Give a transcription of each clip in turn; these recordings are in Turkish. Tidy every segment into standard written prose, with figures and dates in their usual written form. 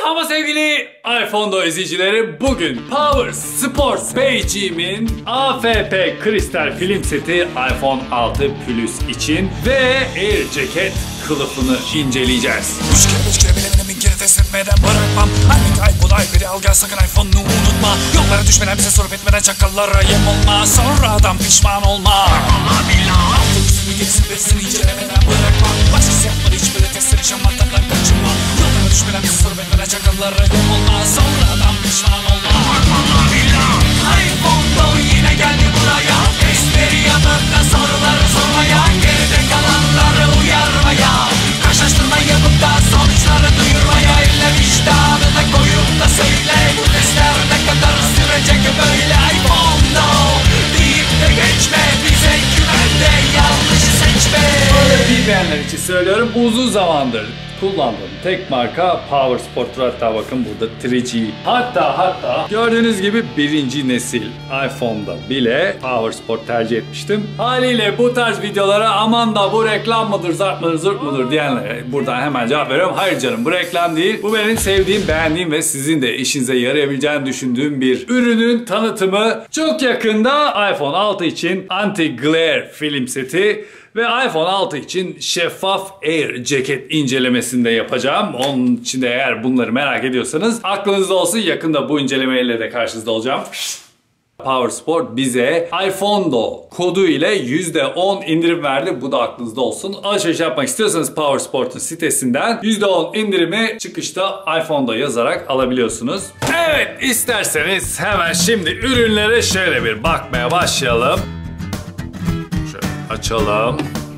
Merhaba sevgili iPhone'da izleyicileri. Bugün Power Sport Beyciğimin AFP kristal film seti iPhone 6 Plus için ve Air Jacket kılıfını inceleyeceğiz. Üç kere bile bin kere test etmeden bırakmam. Aynı kolay biri al gel sakın iPhone'unu unutma. Yollara düşmeden bize sorup etmeden çakallara yem olma. Sonradan pişman olma. Altın üstünü gerisi berisini incelemeden bırakma. Başkası yapmadı hiçbiri testleri şamatlardan kaçınma. Yollara düşmeden bize sorup etmeden çakallara yem olma. Sonradan pişman olma. iPhone'da yine geldi buraya. Testleri yanında soruları sormaya. Geride kalanları uyarmaya. Karşılaştırma yapıp da sonuçları duyurmaya. Elle vicdanına koyup da söyle. Bu testler ne kadar sürecek böyle iPhone'da deyip de geçme. Bize güvende yanlışı seçme. Böyle bilmeyenler için söylüyorum, uzun zamandır kullandığım tek marka Power Sport'tur. Hatta bakın burada 3G. Hatta gördüğünüz gibi birinci nesil iPhone'da bile Power Sport tercih etmiştim. Haliyle bu tarz videolara aman da bu reklam mıdır, zart mıdır, zırt mıdır diyenlere buradan hemen cevap veriyorum. Hayır canım, bu reklam değil. Bu benim sevdiğim, beğendiğim ve sizin de işinize yarayabileceğini düşündüğüm bir ürünün tanıtımı. Çok yakında iPhone 6 için anti-glare film seti ve iPhone 6 için şeffaf Air Jacket incelemesinde yapacağım. Onun için de eğer bunları merak ediyorsanız aklınızda olsun, yakında bu incelemeyle de karşınızda olacağım. Power Sport bize iPhone'do kodu ile %10 indirim verdi. Bu da aklınızda olsun. Alışveriş yapmak istiyorsanız Power Sport'un sitesinden %10 indirimi çıkışta iPhone'da yazarak alabiliyorsunuz. Evet, isterseniz hemen şimdi ürünlere şöyle bir bakmaya başlayalım. Şöyle açalım.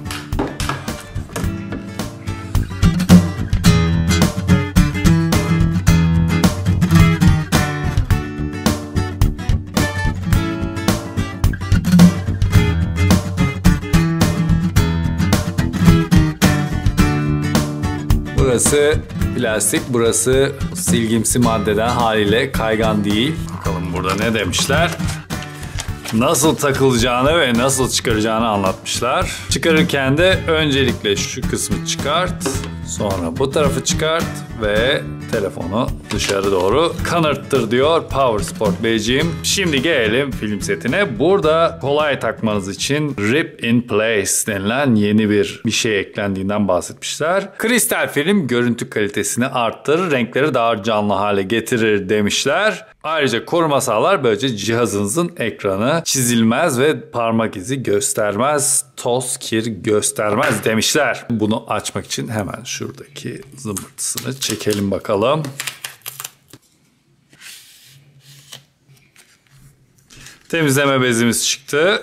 Burası plastik, burası silgimsi maddeden, haliyle kaygan değil. Bakalım burada ne demişler. Nasıl takılacağını ve nasıl çıkaracağını anlatmışlar. Çıkarırken de öncelikle şu kısmı çıkart, sonra bu tarafı çıkart ve telefonu dışarı doğru kanırttır diyor Power Sport Beyciğim. Şimdi gelelim film setine. Burada kolay takmanız için Rip in Place denilen yeni bir şey eklendiğinden bahsetmişler. Kristal film görüntü kalitesini arttırır, renkleri daha canlı hale getirir demişler. Ayrıca koruma sağlar, böylece cihazınızın ekranı çizilmez ve parmak izi göstermez, toz, kir göstermez demişler. Bunu açmak için hemen şuradaki zımbırtısını çekelim bakalım. Temizleme bezimiz çıktı.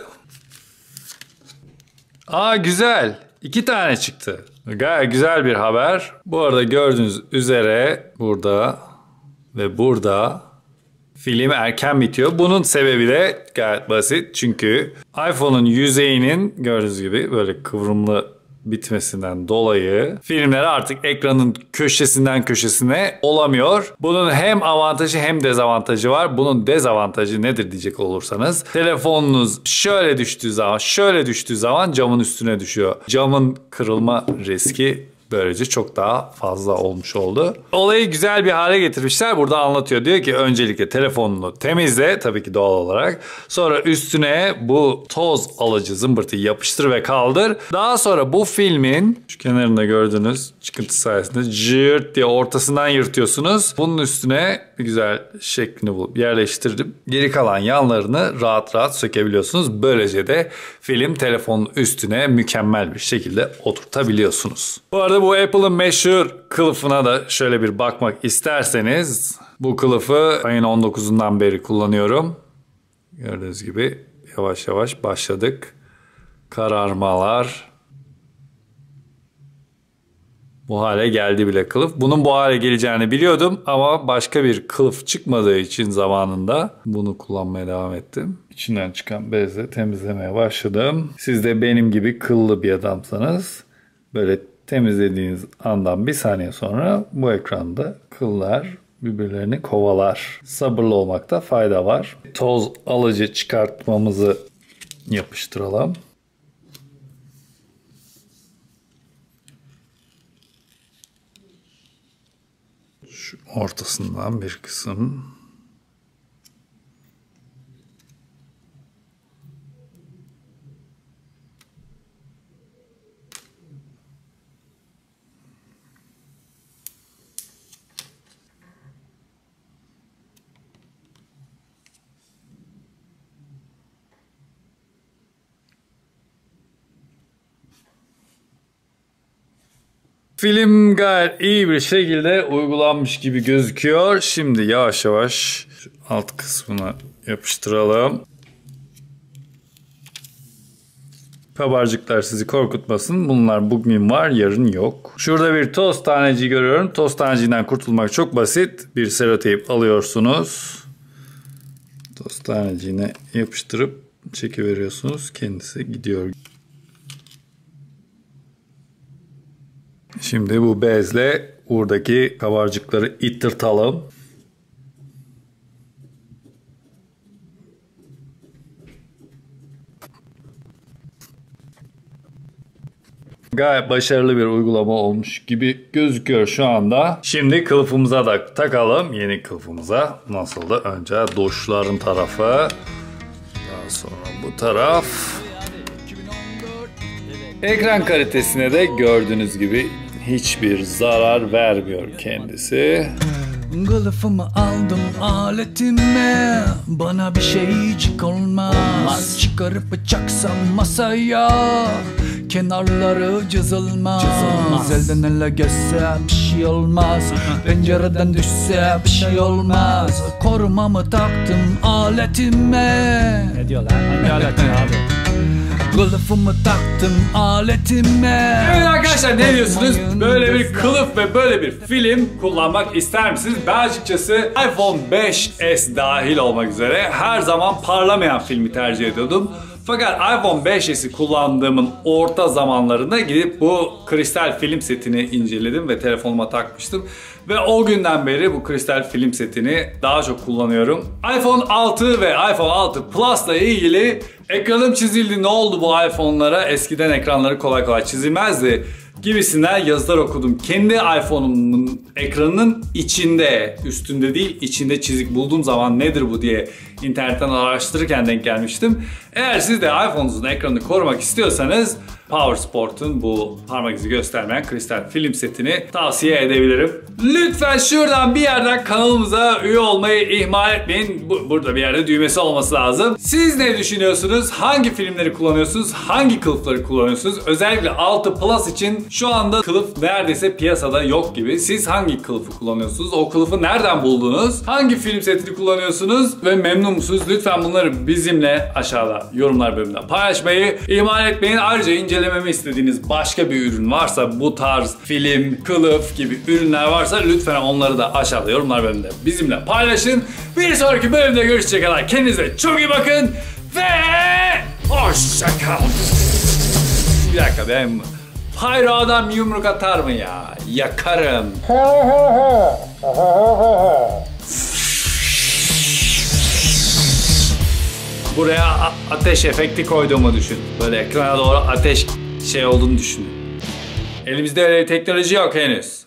Aa, güzel. 2 tane çıktı. Gayet güzel bir haber. Bu arada gördüğünüz üzere burada ve burada film erken bitiyor. Bunun sebebi de gayet basit. Çünkü iPhone'un yüzeyinin gördüğünüz gibi böyle kıvrımlı bitmesinden dolayı filmler artık ekranın köşesinden köşesine olamıyor. Bunun hem avantajı hem dezavantajı var. Bunun dezavantajı nedir diyecek olursanız, telefonunuz şöyle düştüğü zaman camın üstüne düşüyor. Camın kırılma riski böylece çok daha fazla olmuş oldu. Olayı güzel bir hale getirmişler. Burada anlatıyor. Diyor ki öncelikle telefonunu temizle, tabii ki doğal olarak. Sonra üstüne bu toz alıcı zımbırtıyı yapıştır ve kaldır. Daha sonra bu filmin şu kenarında gördüğünüz çıkıntı sayesinde cırt diye ortasından yırtıyorsunuz. Bunun üstüne bir güzel şeklini bulup yerleştirip geri kalan yanlarını rahat rahat sökebiliyorsunuz. Böylece de film telefonun üstüne mükemmel bir şekilde oturtabiliyorsunuz. Bu arada bu Apple'ın meşhur kılıfına da şöyle bir bakmak isterseniz, bu kılıfı ayın 19'undan beri kullanıyorum. Gördüğünüz gibi yavaş yavaş başladık. Kararmalar. Bu hale geldi bile kılıf. Bunun bu hale geleceğini biliyordum ama başka bir kılıf çıkmadığı için zamanında bunu kullanmaya devam ettim. İçinden çıkan bezle temizlemeye başladım. Siz de benim gibi kıllı bir adamsanız böyle temizlediğiniz andan bir saniye sonra bu ekranda kıllar birbirlerini kovalar. Sabırlı olmakta fayda var. Toz alıcı çıkartmamızı yapıştıralım. Şu ortasından bir kısım. Film gayet iyi bir şekilde uygulanmış gibi gözüküyor. Şimdi yavaş yavaş şu alt kısmına yapıştıralım. Kabarcıklar sizi korkutmasın. Bunlar bugün var, yarın yok. Şurada bir toz taneci görüyorum. Toz taneciğinden kurtulmak çok basit. Bir seloteyp alıyorsunuz. Toz taneciğine yapıştırıp çekiveriyorsunuz. Kendisi gidiyor. Şimdi bu bezle buradaki kabarcıkları ittirtalım. Gayet başarılı bir uygulama olmuş gibi gözüküyor şu anda. Şimdi kılıfımıza da takalım. Yeni kılıfımıza. Nasıl da önce duşların tarafı. Daha sonra bu taraf. Ekran kalitesine de gördüğünüz gibi hiçbir zarar vermiyor kendisi. Kılıfımı aldım aletime, bana bir şeycik olmaz. Çıkarıp bıçaksam masaya, kenarları cızılmaz. Elden ele geçse bir şey olmaz, pencereden düşse bir şey olmaz. Korumamı taktım aletime. Ne diyorlar? Hangi alet abi? Kılıfımı taktım aletime. Evet arkadaşlar, ne diyorsunuz? Böyle bir kılıf ve böyle bir film kullanmak ister misiniz? Ben açıkçası iPhone 5s dahil olmak üzere her zaman parlamayan filmi tercih ediyordum. Fakat iPhone 5s'i kullandığımın orta zamanlarında gidip bu kristal film setini inceledim ve telefonuma takmıştım. Ve o günden beri bu kristal film setini daha çok kullanıyorum. iPhone 6 ve iPhone 6 Plus'la ilgili ekranım çizildi, ne oldu bu iPhone'lara, eskiden ekranları kolay kolay çizilmezdi gibisinden yazılar okudum. Kendi iPhone'umun ekranının içinde, üstünde değil içinde çizik bulduğum zaman nedir bu diye internetten araştırırken denk gelmiştim. Eğer siz de iPhone'unuzun ekranını korumak istiyorsanız PowerSport'un bu parmak izi göstermeyen kristal film setini tavsiye edebilirim. Lütfen şuradan bir yerden kanalımıza üye olmayı ihmal etmeyin. Burada bir yerde düğmesi olması lazım. Siz ne düşünüyorsunuz? Hangi filmleri kullanıyorsunuz? Hangi kılıfları kullanıyorsunuz? Özellikle 6 Plus için şu anda kılıf neredeyse piyasada yok gibi. Siz hangi kılıfı kullanıyorsunuz? O kılıfı nereden buldunuz? Hangi film setini kullanıyorsunuz? Ve memnun musunuz? Lütfen bunları bizimle aşağıda yorumlar bölümünde paylaşmayı ihmal etmeyin. Ayrıca incelememi istediğiniz başka bir ürün varsa, bu tarz film, kılıf gibi ürünler varsa lütfen onları da aşağıda yorumlar bölümünde bizimle paylaşın. Bir sonraki bölümde görüşecek kadar kendinize çok iyi bakın ve hoşça kalın. Bir dakika, ben Pyro adam yumruk atar mı ya? Yakarım. Buraya ateş efekti koyduğumu düşün. Böyle ekrana doğru ateş şey olduğunu düşün. Elimizde öyle bir teknoloji yok henüz.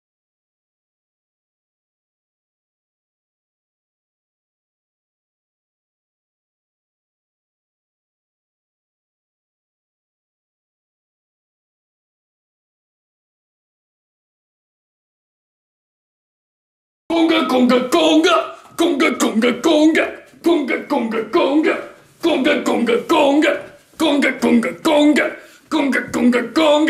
Konga konga konga konga konga konga konga konga konga konga konga konga konga konga konga konga konga konga konga